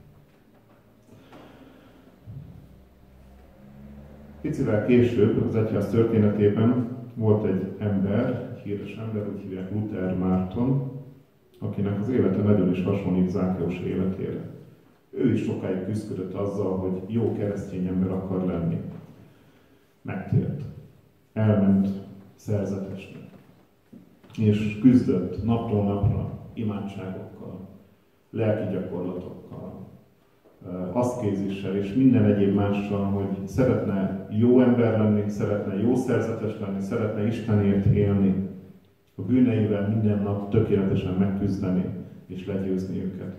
Picivel később az egyház történetében volt egy ember, egy híres ember, úgy hívják Luther Márton, akinek az élete nagyon is hasonlít Zákeus életére. Ő is sokáig küzdött azzal, hogy jó keresztény ember akar lenni. Megtért. Elment szerzetesnek. És küzdött napról napra imádságokkal, lelki gyakorlatokkal, aszkézissel és minden egyéb mással, hogy szeretne jó ember lenni, szeretne jó szerzetes lenni, szeretne Istenért élni, a bűneivel minden nap tökéletesen megküzdeni és legyőzni őket.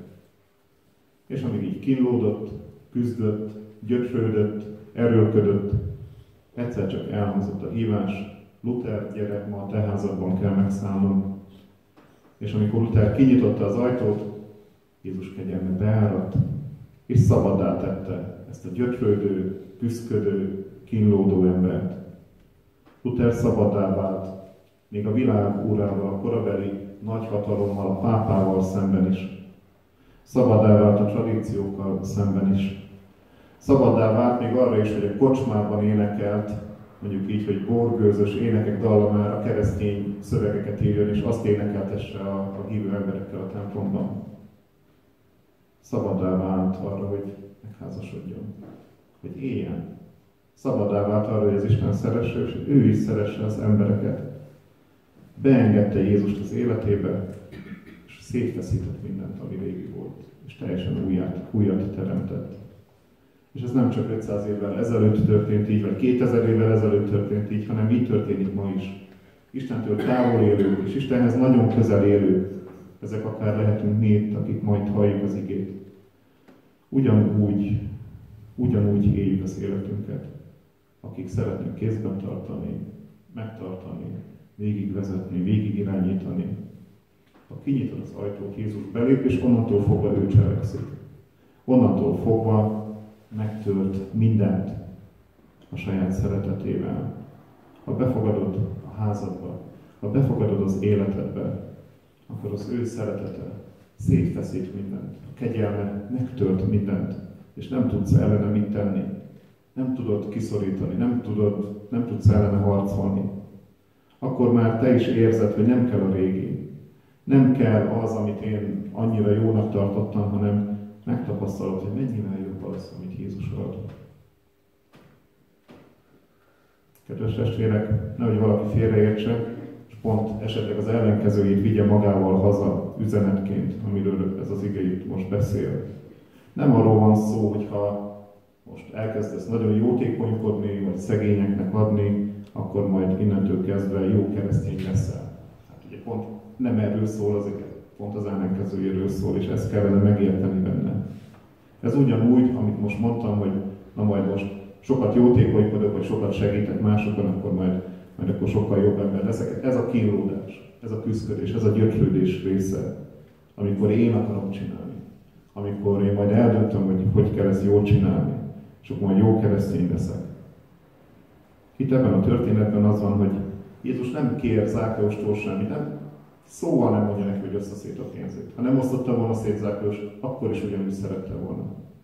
És amíg így kínlódott, küzdött, gyötrődött, erőlködött, egyszer csak elhangzott a hívás: Luther, gyere, ma a te házadban kell megszállnom. És amikor Luther kinyitotta az ajtót, Jézus kegyelme beáradt, és szabaddá tette ezt a gyötrődő, küszködő, kínlódó embert. Luther szabaddá vált, még a világ urával, a korabeli nagyhatalommal, a pápával szemben is. Szabaddá vált a tradíciókkal szemben is. Szabaddá vált még arra is, hogy a kocsmában énekelt, mondjuk így, hogy borgőzös énekek dallamára keresztény szövegeket írjon, és azt énekeltesse a, a hívő emberekkel a templomban. Szabaddá vált arra, hogy megházasodjon, hogy éljen. Szabaddá vált arra, hogy az Isten szeresse, és ő is szeresse az embereket. Beengedte Jézust az életébe, és szétfeszített mindent, ami régi volt, és teljesen újat, újat teremtett. És ez nem csak ötszáz évvel ezelőtt történt így, vagy kétezer évvel ezelőtt történt így, hanem így történik ma is. Istentől távol élők, és Istenhez nagyon közel élők, ezek akár lehetünk mi itt, akik majd halljuk az igét. Ugyanúgy, ugyanúgy éljük az életünket, akik szeretnénk kézben tartani, megtartani, végigvezetni, végigirányítani. Ha kinyitod az ajtót, Jézus belép, és onnantól fogva ő cselekszik. Onnantól fogva megtört mindent a saját szeretetével. Ha befogadod a házadba, ha befogadod az életedbe, akkor az ő szeretete szétfeszít mindent. A kegyelme megtört mindent, és nem tudsz ellene mit tenni. Nem tudod kiszorítani, nem, tudod, nem tudsz ellene harcolni. Akkor már te is érzed, hogy nem kell a régi. Nem kell az, amit én annyira jónak tartottam, hanem megtapasztalod, hogy mennyivel jobb az, amit Jézus ad. Kedves testvérek, nehogy valaki félreértse, és pont esetleg az ellenkezőjét vigye magával haza üzenetként, amiről ez az ige itt most beszél. Nem arról van szó, hogyha most elkezdesz nagyon jótékonykodni, vagy szegényeknek adni, akkor majd innentől kezdve jó keresztény leszel. Hát ugye pont nem erről szól az ige, pont az ellenkezőjéről szól, és ezt kellene megérteni benne. Ez ugyanúgy, amit most mondtam, hogy na majd most sokat jótékonykodok, vagy sokat segítek másokon, akkor majd, majd akkor sokkal jobb ember leszek. Ez a kínlódás, ez a küszködés, ez a gyötrődés része, amikor én akarom csinálni. Amikor én majd eldöntöm, hogy hogy kell ezt jól csinálni, és akkor majd jó keresztény leszek. Itt ebben a történetben az van, hogy Jézus nem kér Zákeustól semmit, nem, szóval nem mondja neki, hogy ossza szét a pénzét. Ha nem osztotta volna szét Zákeus, akkor is ugyanúgy szerette volna.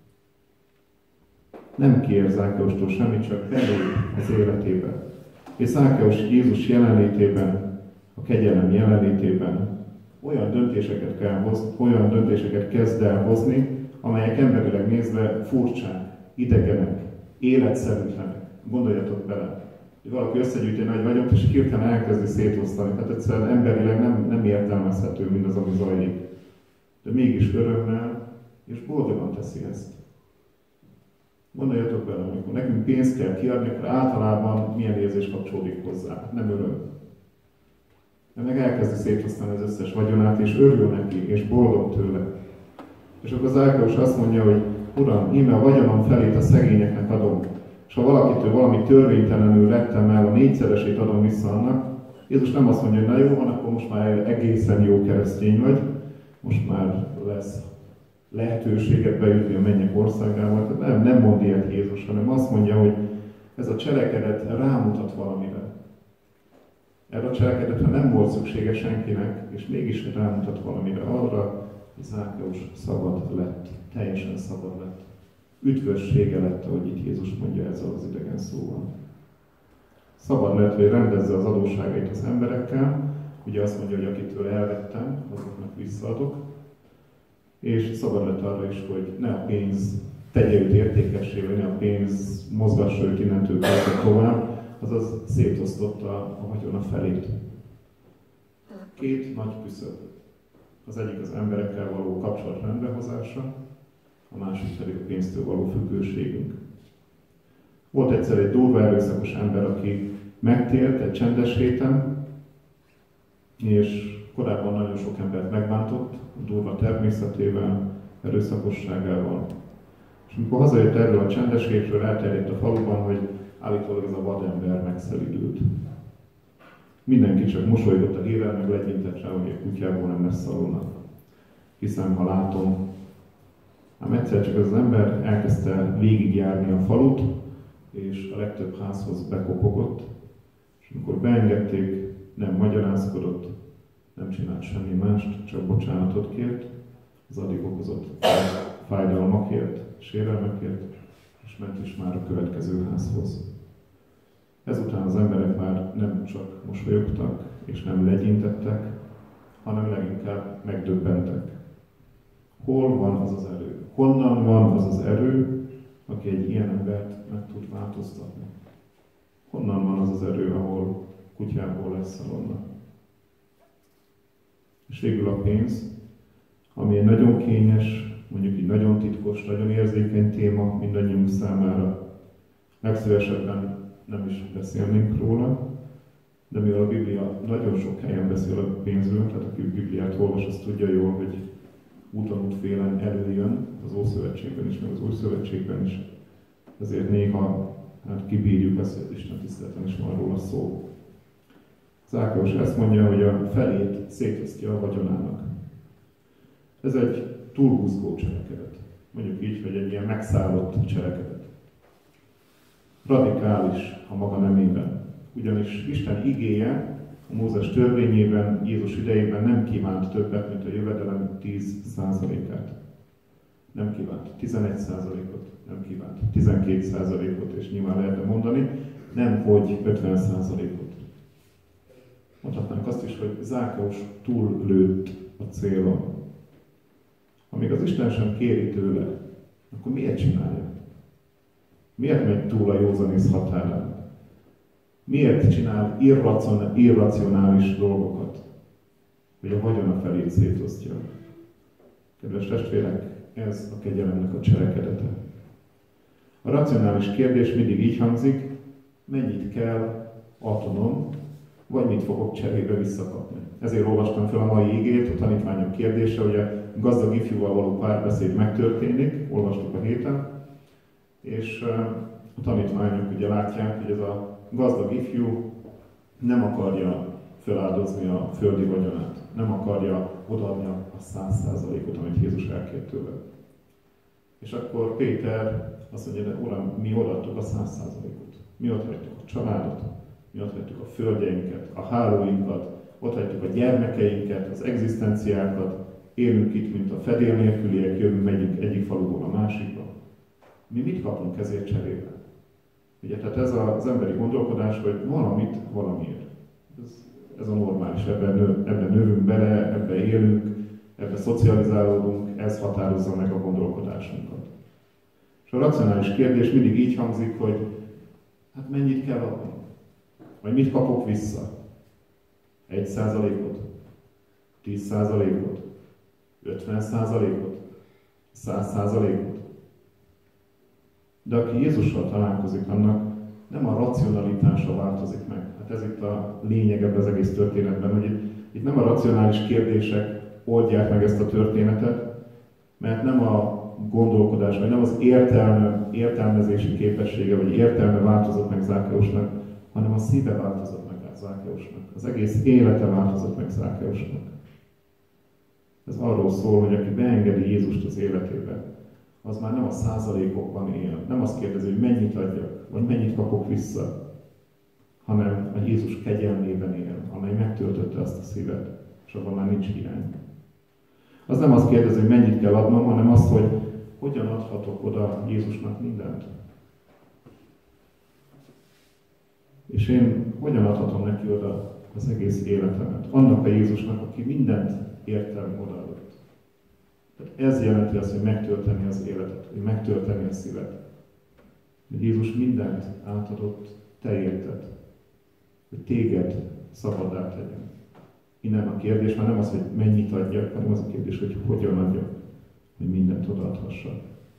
Nem kér Zákeustól semmit, csak belül az életébe. És Zákeus Jézus jelenlétében, a kegyelem jelenlétében olyan döntéseket kell hozni, olyan döntéseket kezd el hozni, amelyek emberileg nézve furcsák, idegenek, életszerűtlenek. Gondoljatok bele, hogy valaki összegyűjti nagy vagyont, és hirtelen elkezdi szétosztani. Tehát egyszerűen emberileg nem, nem értelmezhető mindaz, ami zajlik. De mégis örömmel és boldogan teszi ezt. Gondoljatok bele, amikor nekünk pénzt kell kiadni, akkor általában milyen érzés kapcsolódik hozzá? Nem öröm. De meg elkezdi szétosztani az összes vagyonát, és örül neki, és boldog tőle. És akkor Zákeus azt mondja, hogy Uram, íme a vagyonom felét a szegényeknek adom, és ha valakitől valami törvénytelenül vettem el, a négyszeresét adom vissza annak. Jézus nem azt mondja, hogy na jó van, akkor most már egészen jó keresztény vagy, most már lesz lehetőséget bejutni a mennyek országába. Tehát nem, nem mond ilyet Jézus, hanem azt mondja, hogy ez a cselekedet rámutat valamire. Erre a cselekedetre nem volt szüksége senkinek, és mégis rámutat valamire, arra, hogy Zákeus szabad lett, teljesen szabad lett. Üdvössége lett, ahogy itt Jézus mondja ezzel az idegen szóval. Szabad lett, hogy rendezze az adósságait az emberekkel, ugye azt mondja, hogy akitől elvettem, azoknak visszaadok, és szabad lett arra is, hogy ne a pénz tegye őt értékessé, vagy ne a pénz mozgassa őt innentől kezdve tovább, azaz szétosztotta a vagyona felét. Két nagy küszöb. Az egyik az emberekkel való kapcsolat rendbehozása, a másik pedig a pénztől való függőségünk. Volt egyszer egy durva erőszakos ember, aki megtért egy csendes héten, és korábban nagyon sok embert megbántott, a durva természetével, erőszakosságával. És amikor hazajött erről a csendes hétről, elterjedt a faluban, hogy állítólag ez a vadember megszelidült. Mindenki csak mosolygott a hírrel, meg legyintett rá, hogy a kutyából nem lesz szalonna. Hiszem, ha látom. Ám egyszer csak az ember elkezdte végigjárni a falut, és a legtöbb házhoz bekopogott, és amikor beengedték, nem magyarázkodott, nem csinált semmi mást, csak bocsánatot kért, az addig okozott fájdalmakért, sérelmekért, és ment is már a következő házhoz. Ezután az emberek már nem csak mosolyogtak, és nem legyintettek, hanem leginkább megdöbbentek. Hol van az az erő? Honnan van az az erő, aki egy ilyen embert meg tud változtatni? Honnan van az az erő, ahol kutyából lesz szalonna? És végül a pénz, ami egy nagyon kényes, mondjuk így nagyon titkos, nagyon érzékeny téma mindannyiunk számára. Legszívesebben nem is beszélnénk róla, de mivel a Biblia nagyon sok helyen beszél a pénzről, tehát aki Bibliát olvas, az tudja jól, hogy úton útfélen előjön, az Ószövetségben is, meg az Újszövetségben is. Ezért néha hát kibírjuk ezt, hogy Isten tiszteleten is van róla szó. Zákeus ezt mondja, hogy a felét szétosztja a vagyonának. Ez egy túlbuzgó cselekedet. Mondjuk így, hogy egy ilyen megszállott cselekedet. Radikális a maga nemében. Ugyanis Isten igéje a Mózes törvényében, Jézus idejében nem kívánt többet, mint a jövedelem tíz százalékát. Nem kívánt tizenegy százalékot, nem kívánt tizenkét százalékot, és nyilván lehetne mondani, nem hogy ötven százalékot. Mondhatnánk azt is, hogy Zákeus túllőtt a célon. Amíg az Isten sem kéri tőle, akkor miért csinálja? Miért megy túl a józanész határán? Miért csinál irracionális dolgokat, hogy a vagyona felét szétosztja? Kedves testvérek, ez a kegyelemnek a cselekedete. A racionális kérdés mindig így hangzik, mennyit kell adnom, vagy mit fogok cserébe visszakapni. Ezért olvastam fel a mai igét, a tanítványok kérdése, hogy a gazdag ifjúval való párbeszéd megtörténik, olvastuk a héten, és a tanítványok ugye látják, hogy ez a gazdag ifjú nem akarja feláldozni a földi vagyonát, nem akarja odaadni a száz százalékot, amit Jézus elkért tőle. És akkor Péter azt mondja, de Uram, mi odaadtuk a száz százalékot. Mi ott hagytuk a családot, mi ott hagytuk a földjeinket, a hálóinkat, ott hagytuk a gyermekeinket, az egzisztenciákat, élünk itt, mint a fedél nélküliek, jövünk, megyünk egyik faluból a másikba. Mi mit kapunk ezért cserébe? Ugye, tehát ez az emberi gondolkodás, hogy valamit valamiért. Ez, ez a normális, ebben, nő, ebben növünk bele, ebben élünk, ebben szocializálódunk, ez határozza meg a gondolkodásunkat. És a racionális kérdés mindig így hangzik, hogy hát mennyit kell adni? Vagy mit kapok vissza? Egy százalékot? Tíz százalékot? Ötven százalékot? Száz százalékot? De aki Jézussal találkozik, annak nem a racionalitása változik meg. Hát ez itt a lényeg ebben az egész történetben, hogy itt, itt nem a racionális kérdések oldják meg ezt a történetet, mert nem a gondolkodás, vagy nem az értelme, értelmezési képessége, vagy értelme változott meg Zákkeusnak, hanem a szíve változott meg Zákkeusnak. Az egész élete változott meg Zákkeusnak. Ez arról szól, hogy aki beengedi Jézust az életébe, az már nem a százalékokban él. Nem azt kérdezi, hogy mennyit adjak, vagy mennyit kapok vissza, hanem a Jézus kegyelmében él, amely megtöltötte azt a szívet, és abban már nincs hiány. Az nem azt kérdezi, hogy mennyit kell adnom, hanem azt, hogy hogyan adhatok oda Jézusnak mindent. És én hogyan adhatom neki oda az egész életemet. Annak a Jézusnak, aki mindent értem odaadott. Tehát ez jelenti azt, hogy megtölteni az életet, hogy megtölteni a szívet. Hogy Jézus mindent átadott, te érted. Hogy téged szabaddá tegyen. Innen a kérdés már nem az, hogy mennyit adjak, hanem az a kérdés, hogy hogyan adjak, hogy mindent odaadhassak.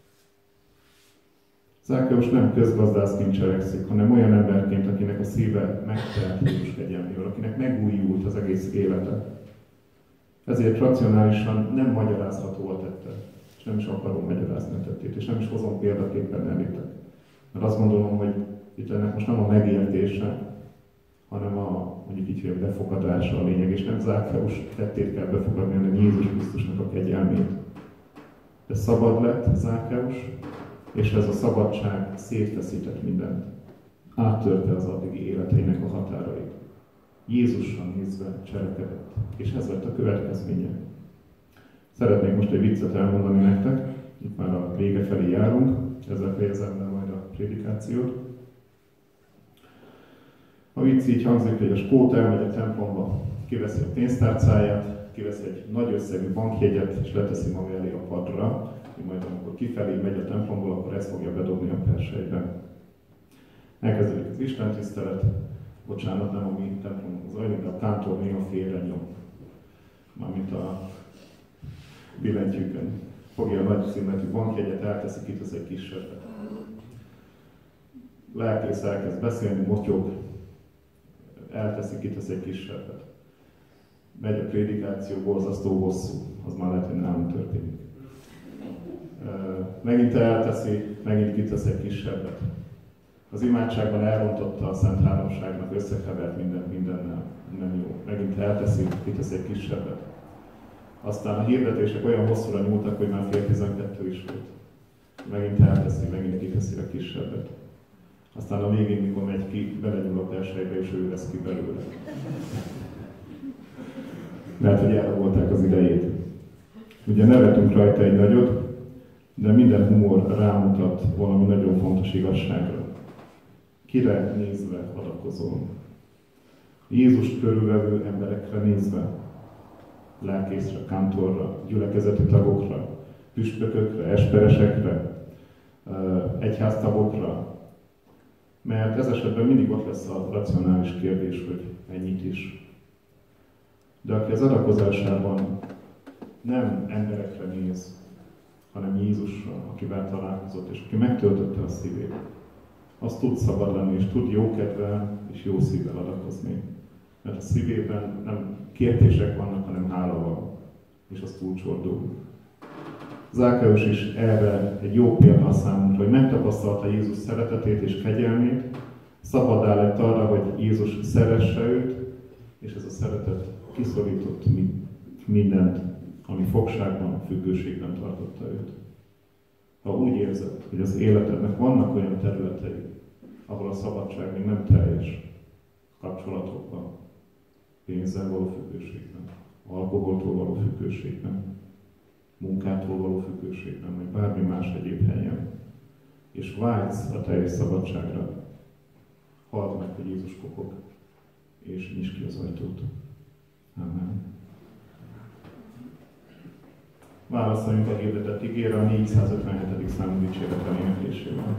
Zákkeus nem közgazdászként cselekszik, hanem olyan emberként, akinek a szíve megtelt Jézus kegyelmével, akinek megújult az egész élete. Ezért racionálisan nem magyarázható a tette, és nem is akarom magyarázni a tettét, és nem is hozom példaképpen elétek. Mert azt gondolom, hogy itt ennek most nem a megértése, hanem a, mondjuk így, hogy a befogadása a lényeg, és nem Zákkeus tettét kell befogadni, hanem Jézus Krisztusnak a kegyelmét. De szabad lett Zákkeus, és ez a szabadság szétfeszített mindent. Áttörte az addigi életeinek a határait. Jézussal nézve cselekedett, és ez lett a következménye. Szeretnék most egy viccet elmondani nektek, itt már a vége felé járunk, ezzel fejezem be majd a prédikációt. A vicc így hangzik, hogy a skót elmegy a templomba, kiveszi a pénztárcáját, kiveszi egy nagy összegű bankjegyet, és leteszi maga elé a padra, hogy majd amikor kifelé megy a templomból, akkor ezt fogja bedobni a persejben. Elkezdődik az istentisztelet, bocsánat, nem a mi templomunk zajlik, de a kántor néha félre nyom. Mármint a billentyűkön. Fogja a nagy színletű bankjegyet, elteszi, kitesz egy kisebbet. Lelkész elkezd beszélni, motyog, elteszi, kitesz egy kisebbet. Megy a prédikáció, borzasztó hosszú, az már lehet, hogy nálunk történik. Megint elteszi, megint kitesz egy kisebbet. Az imádságban elrontotta a Szent Háromságnak, összekevert mindent mindennel, nem jó. Megint elteszi, kitesz egy kisebbet. Aztán a hirdetések olyan hosszúra nyúltak, hogy már fél tizenkettő is volt. Megint elteszi, megint kiteszi a kisebbet. Aztán a végén, mikor megy ki, belegyúl a persejbe, és ő vesz ki belőle. Mert hogy elrabolták az idejét. Ugye nevetünk rajta egy nagyot, de minden humor rámutat valami nagyon fontos igazságra. Kire nézve adakozol? Jézus körülvevő emberekre nézve, lelkészre, kántorra, gyülekezeti tagokra, püspökökre, esperesekre, egyháztagokra, mert ez esetben mindig ott lesz a racionális kérdés, hogy mennyit is. De aki az adakozásában nem emberekre néz, hanem Jézusra, akivel találkozott, és aki megtöltötte a szívét, az tud szabad lenni, és tud jókedvel és jó szívvel adakozni. Mert a szívében nem kérdések vannak, hanem hála van, és az túlcsordul. Zákkeus is erre egy jó példa számunkra, hogy megtapasztalta Jézus szeretetét és kegyelmét, szabaddá lett arra, hogy Jézus szeresse őt, és ez a szeretet kiszorított mindent, ami fogságban, függőségben tartotta őt. Ha úgy érzed, hogy az életednek vannak olyan területei, ahol a szabadság még nem teljes, kapcsolatokban, pénzzel való függőségben, alkoholtól való függőségben, munkától való függőségben, vagy bármi más egyéb helyen, és vágysz a teljes szabadságra, halld meg, hogy Jézus kopog, és nyisd ki az ajtót. Amen. Válaszoljunk a hirdetett igére a négyszázötvenhetedik számú dicséretel éneklésével.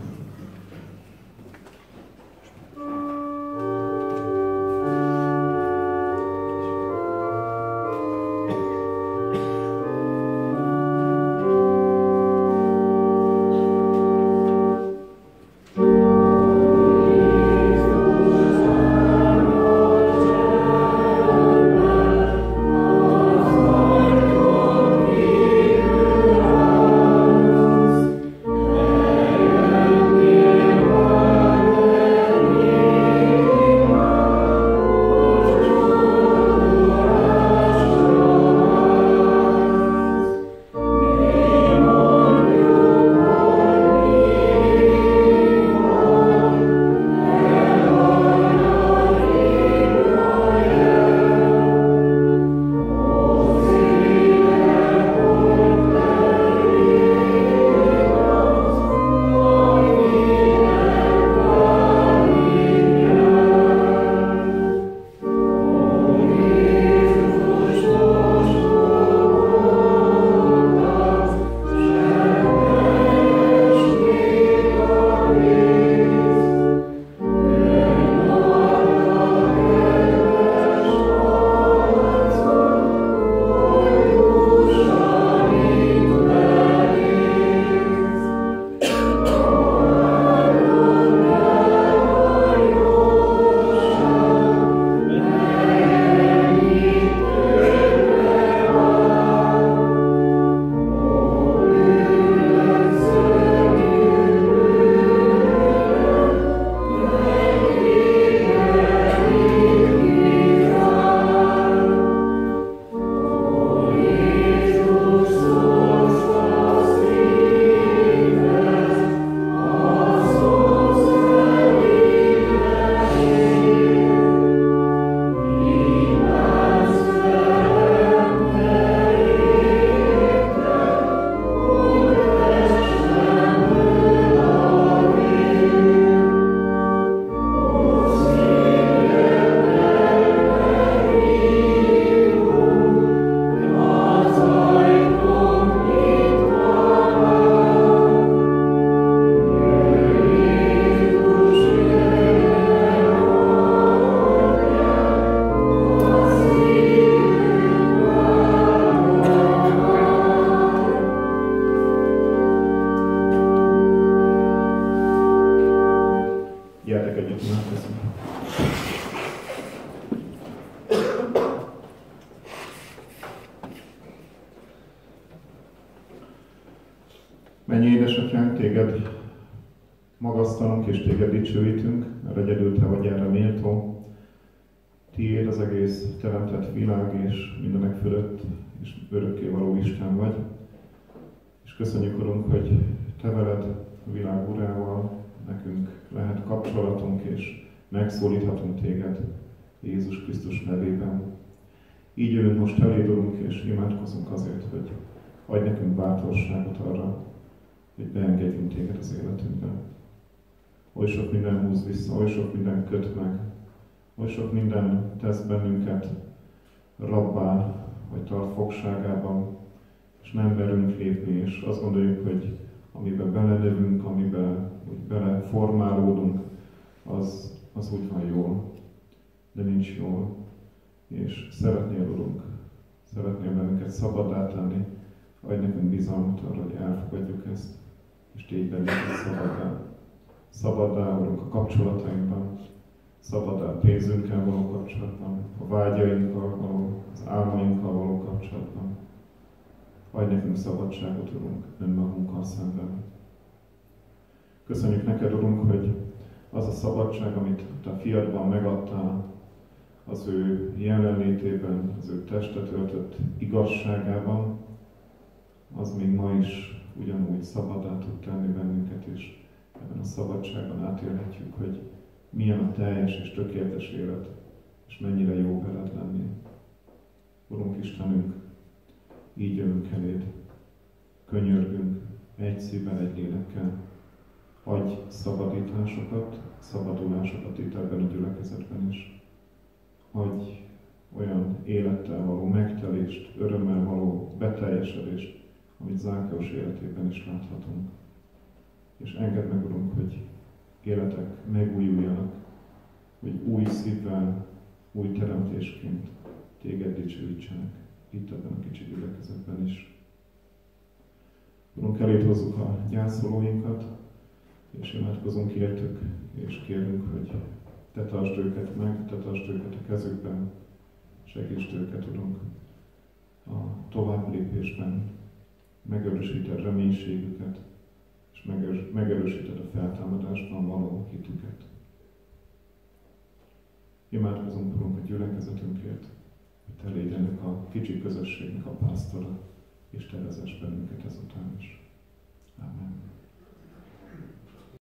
Mennyi édesatyánk, téged magasztalunk és téged dicsőítünk, mert egyedül te vagy erre méltó. Tiéd az egész teremtett világ, és mindenek fölött, és örökkévaló Isten vagy. És köszönjük, Urunk, hogy te veled, a világ urával, nekünk lehet kapcsolatunk, és megszólíthatunk téged Jézus Krisztus nevében. Így jövünk most eléd, Urunk, és imádkozunk azért, hogy adj nekünk bátorságot arra, hogy beengedjünk téged az életünkbe. Oly sok minden húz vissza, oly sok minden köt meg, oly sok minden tesz bennünket rabbá, vagy tart fogságában, és nem merünk lépni, és azt gondoljuk, hogy amiben belenövünk, amiben úgy beleformálódunk, az, az úgy van jól, de nincs jól. És szeretnél, Urunk, szeretnél bennünket szabaddá tenni, adj nekünk bizalmat arra, hogy elfogadjuk ezt, és tégy bennünket szabaddá. Szabaddá, Urunk, a kapcsolatainkban, szabaddá a pénzünkkel való kapcsolatban, a vágyainkkal való, az álmainkkal való kapcsolatban. Adj nekünk szabadságot, Urunk, önmagunkkal szemben. Köszönjük neked, Urunk, hogy az a szabadság, amit te a fiadban megadtál, az ő jelenlétében, az ő testet öltött igazságában, az még ma is ugyanúgy szabaddá tud tenni bennünket, és ebben a szabadságban átélhetjük, hogy milyen a teljes és tökéletes élet, és mennyire jó veled lenni. Urunk Istenünk, így jövünk eléd, könyörgünk, egy szívvel, egy lélekkel. Adj szabadításokat, szabadulásokat itt ebben a gyülekezetben is. Adj olyan élettel való megtelést, örömmel való beteljesedést, amit Zákeus életében is láthatunk. És engedd meg, Urunk, hogy életek megújuljanak, hogy új szívvel, új teremtésként téged dicsőítsenek, itt ebben a kicsi gyülekezetben is. Urunk, eléd hozzuk a gyászolóinkat, és imádkozunk értük, és kérünk, hogy te tartsd őket meg, te tartsd őket a kezükben, segítsd őket, Urunk, a tovább lépésben, megerősíted reménységüket, és megerősíted a feltámadásban való hitüket. Imádkozunk, Urunk, a gyülekezetünkért, hogy te légy ennek a kicsi közösségnek a pásztora, és te vezess bennünket ezután is. Amen.